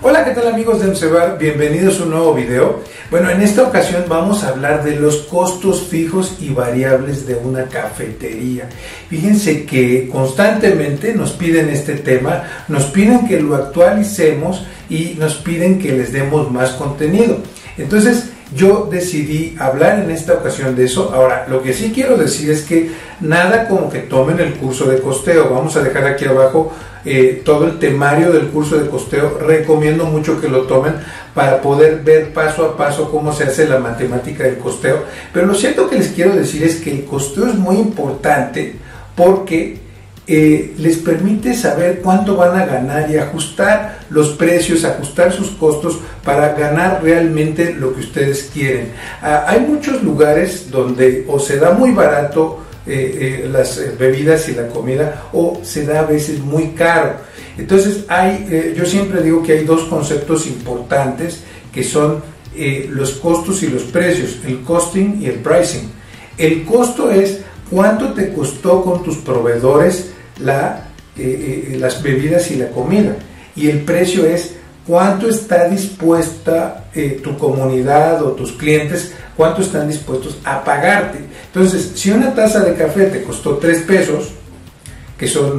Hola, ¿qué tal amigos de MCBar? Bienvenidos a un nuevo video. Bueno, en esta ocasión vamos a hablar de los costos fijos y variables de una cafetería. Fíjense que constantemente nos piden este tema, nos piden que lo actualicemos y nos piden que les demos más contenido. Entonces, yo decidí hablar en esta ocasión de eso. Ahora, lo que sí quiero decir es que nada como que tomen el curso de costeo. Vamos a dejar aquí abajo todo el temario del curso de costeo. Recomiendo mucho que lo tomen para poder ver paso a paso cómo se hace la matemática del costeo. Pero lo cierto que les quiero decir es que el costeo es muy importante porque les permite saber cuánto van a ganar y ajustar los precios, ajustar sus costos para ganar realmente lo que ustedes quieren. Hay muchos lugares donde o se da muy barato las bebidas y la comida, o se da a veces muy caro. Entonces yo siempre digo que hay dos conceptos importantes que son los costos y los precios, el costing y el pricing. El costo es cuánto te costó con tus proveedores las bebidas y la comida, y el precio es cuánto está dispuesta tu comunidad o tus clientes, cuánto están dispuestos a pagarte. Entonces, si una taza de café te costó 3 pesos, que son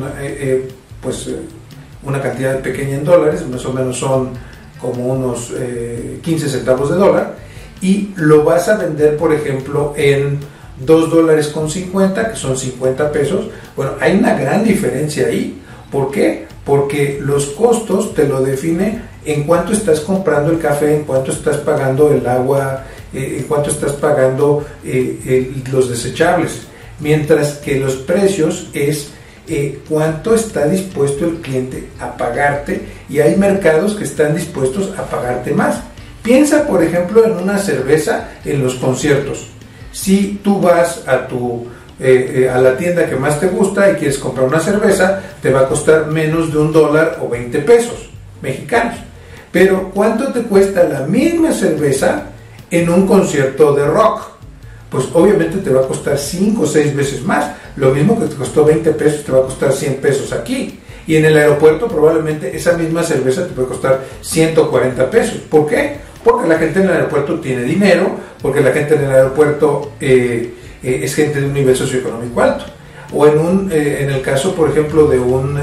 una cantidad pequeña en dólares, más o menos son como unos 15 centavos de dólar, y lo vas a vender, por ejemplo, en $2.50, que son 50 pesos, bueno, hay una gran diferencia ahí. ¿Por qué? Porque los costos te lo define en cuánto estás comprando el café, en cuánto estás pagando el agua, en cuánto estás pagando los desechables, mientras que los precios es cuánto está dispuesto el cliente a pagarte, y hay mercados que están dispuestos a pagarte más. Piensa, por ejemplo, en una cerveza en los conciertos. Si tú vas a la tienda que más te gusta y quieres comprar una cerveza, te va a costar menos de $1 o 20 pesos mexicanos. Pero ¿cuánto te cuesta la misma cerveza en un concierto de rock? Pues obviamente te va a costar 5 o 6 veces más. Lo mismo que te costó 20 pesos, te va a costar 100 pesos aquí. Y en el aeropuerto probablemente esa misma cerveza te puede costar 140 pesos. ¿Por qué? Porque la gente en el aeropuerto tiene dinero, porque la gente en el aeropuerto es gente de un nivel socioeconómico alto. O en el caso, por ejemplo, de un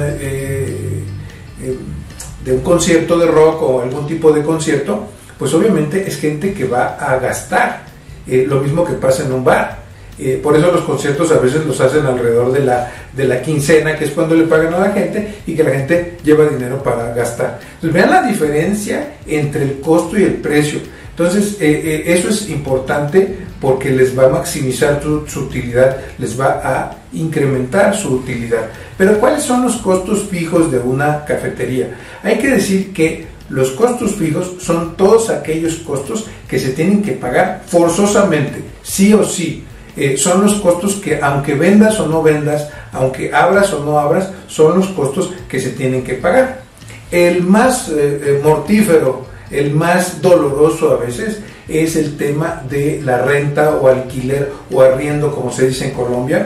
concierto de rock o algún tipo de concierto, pues obviamente es gente que va a gastar, lo mismo que pasa en un bar. Por eso los conciertos a veces los hacen alrededor de la quincena, que es cuando le pagan a la gente, y que la gente lleva dinero para gastar. Entonces vean la diferencia entre el costo y el precio. Entonces eso es importante porque les va a maximizar su utilidad, les va a incrementar su utilidad. Pero ¿cuáles son los costos fijos de una cafetería? Hay que decir que los costos fijos son todos aquellos costos que se tienen que pagar forzosamente, sí o sí. Son los costos que, aunque vendas o no vendas, aunque abras o no abras, son los costos que se tienen que pagar. El más mortífero, el más doloroso a veces, es el tema de la renta o alquiler o arriendo, como se dice en Colombia.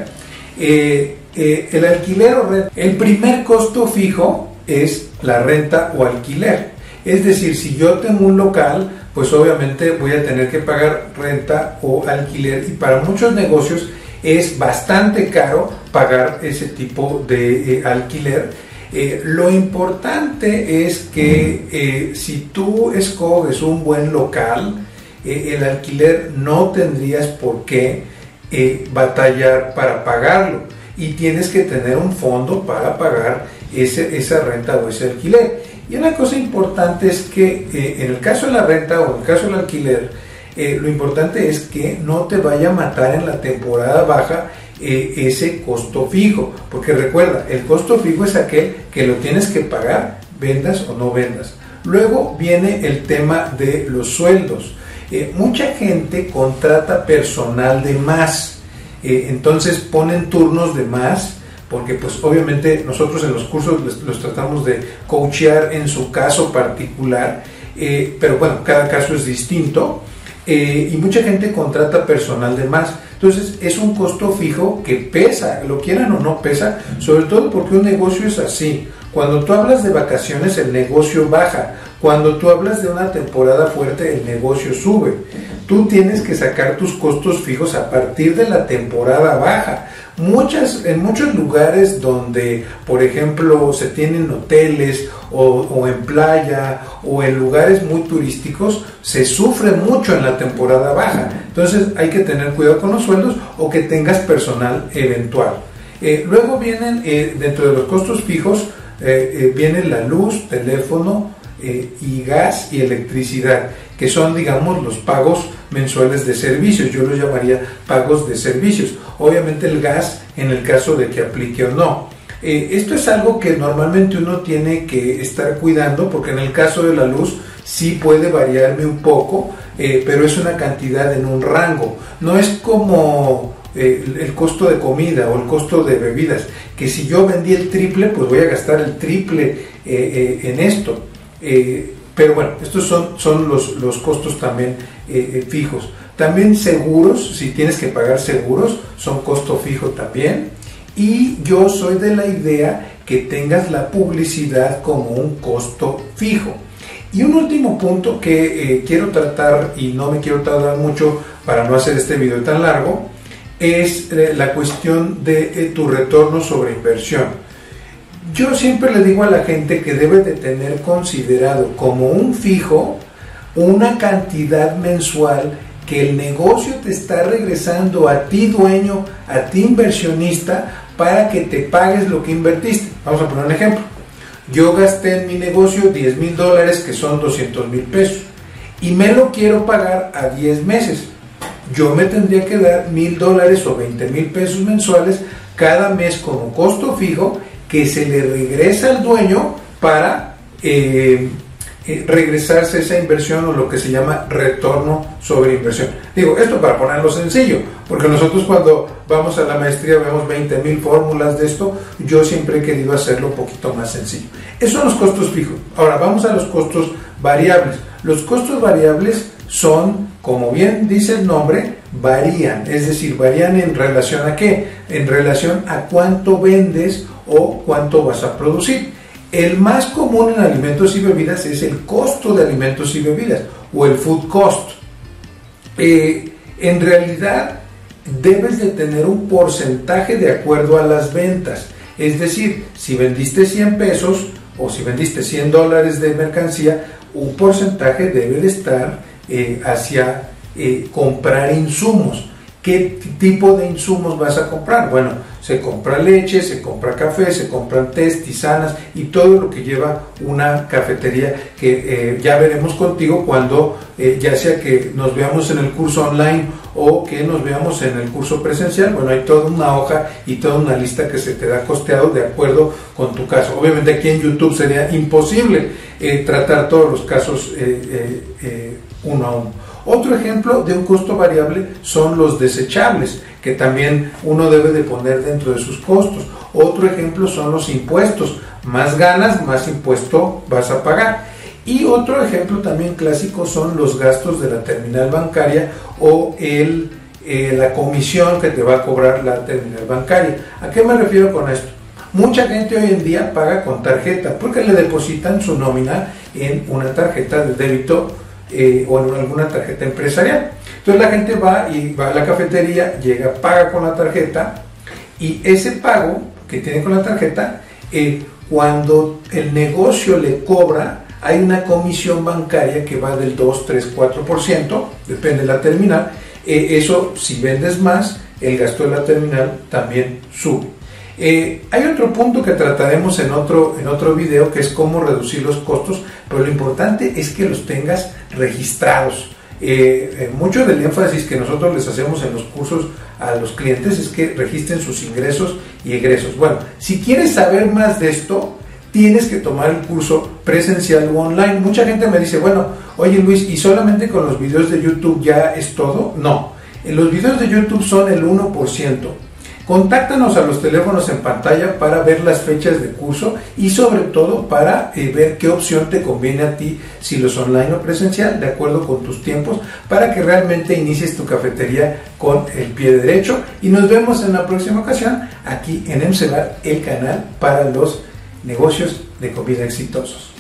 El alquiler o renta, el primer costo fijo es la renta o alquiler. Es decir, si yo tengo un local, pues obviamente voy a tener que pagar renta o alquiler, y para muchos negocios es bastante caro pagar ese tipo de alquiler. Lo importante es que si tú escoges un buen local, el alquiler no tendrías por qué batallar para pagarlo, y tienes que tener un fondo para pagar esa renta o ese alquiler. Y una cosa importante es que en el caso de la renta o en el caso del alquiler, lo importante es que no te vaya a matar en la temporada baja ese costo fijo, porque recuerda, el costo fijo es aquel que lo tienes que pagar, vendas o no vendas. Luego viene el tema de los sueldos. Mucha gente contrata personal de más, entonces ponen turnos de más, porque pues obviamente nosotros en los cursos los tratamos de coachear en su caso particular, pero bueno, cada caso es distinto, y mucha gente contrata personal de más. Entonces es un costo fijo que pesa, lo quieran o no pesa, sobre todo porque un negocio es así. Cuando tú hablas de vacaciones, el negocio baja. Cuando tú hablas de una temporada fuerte, el negocio sube. Tú tienes que sacar tus costos fijos a partir de la temporada baja. En muchos lugares donde, por ejemplo, se tienen hoteles o en playa o en lugares muy turísticos, se sufre mucho en la temporada baja. Entonces hay que tener cuidado con los sueldos o que tengas personal eventual. Luego vienen, dentro de los costos fijos, vienen la luz, teléfono y gas y electricidad, que son, digamos, los pagos mensuales de servicios. Yo los llamaría pagos de servicios. Obviamente el gas, en el caso de que aplique o no. Esto es algo que normalmente uno tiene que estar cuidando, porque en el caso de la luz sí puede variarme un poco, pero es una cantidad en un rango. No es como el costo de comida o el costo de bebidas, que si yo vendí el triple, pues voy a gastar el triple en esto. Pero bueno, estos son los costos también fijos. También seguros, si tienes que pagar seguros, son costo fijo también. Y yo soy de la idea que tengas la publicidad como un costo fijo. Y un último punto que quiero tratar, y no me quiero tardar mucho para no hacer este video tan largo, es la cuestión de tu retorno sobre inversión. Yo siempre le digo a la gente que debe de tener considerado como un fijo una cantidad mensual que el negocio te está regresando a ti dueño, a ti inversionista, para que te pagues lo que invertiste. Vamos a poner un ejemplo. Yo gasté en mi negocio $10,000, que son 200,000 pesos, y me lo quiero pagar a 10 meses. Yo me tendría que dar $1,000 o 20,000 pesos mensuales cada mes como costo fijo, que se le regresa al dueño para regresarse esa inversión, o lo que se llama retorno sobre inversión. Digo, esto para ponerlo sencillo, porque nosotros cuando vamos a la maestría vemos 20,000 fórmulas de esto. Yo siempre he querido hacerlo un poquito más sencillo. Esos son los costos fijos. Ahora vamos a los costos variables. Los costos variables son, como bien dice el nombre, varían, es decir, varían en relación a qué, en relación a cuánto vendes o cuánto vas a producir. El más común en alimentos y bebidas es el costo de alimentos y bebidas, o el food cost. En realidad debes de tener un porcentaje de acuerdo a las ventas. Es decir, si vendiste 100 pesos o si vendiste $100 de mercancía, un porcentaje debe de estar hacia comprar insumos. ¿Qué tipo de insumos vas a comprar? Bueno, se compra leche, se compra café, se compran tés, tisanas y todo lo que lleva una cafetería, que ya veremos contigo cuando ya sea que nos veamos en el curso online o que nos veamos en el curso presencial. Bueno, hay toda una hoja y toda una lista que se te da costeado de acuerdo con tu caso. Obviamente aquí en YouTube sería imposible tratar todos los casos uno a uno. Otro ejemplo de un costo variable son los desechables, que también uno debe de poner dentro de sus costos. Otro ejemplo son los impuestos. Más ganas, más impuesto vas a pagar. Y otro ejemplo también clásico son los gastos de la terminal bancaria o la comisión que te va a cobrar la terminal bancaria. ¿A qué me refiero con esto? Mucha gente hoy en día paga con tarjeta porque le depositan su nómina en una tarjeta de débito o en alguna tarjeta empresarial. Entonces la gente va a la cafetería, llega, paga con la tarjeta, y ese pago que tiene con la tarjeta, cuando el negocio le cobra, hay una comisión bancaria que va del 2, 3, 4%, depende de la terminal. Eso, si vendes más, el gasto de la terminal también sube. Hay otro punto que trataremos en otro video, que es cómo reducir los costos, pero lo importante es que los tengas registrados. Mucho del énfasis que nosotros les hacemos en los cursos a los clientes es que registren sus ingresos y egresos. Bueno, si quieres saber más de esto, tienes que tomar el curso presencial o online. Mucha gente me dice, bueno, oye Luis, ¿y solamente con los videos de YouTube ya es todo? No, los videos de YouTube son el 1%. Contáctanos a los teléfonos en pantalla para ver las fechas de curso y sobre todo para ver qué opción te conviene a ti, si los online o presencial, de acuerdo con tus tiempos, para que realmente inicies tu cafetería con el pie derecho. Y nos vemos en la próxima ocasión aquí en EMCELAR, el canal para los negocios de comida exitosos.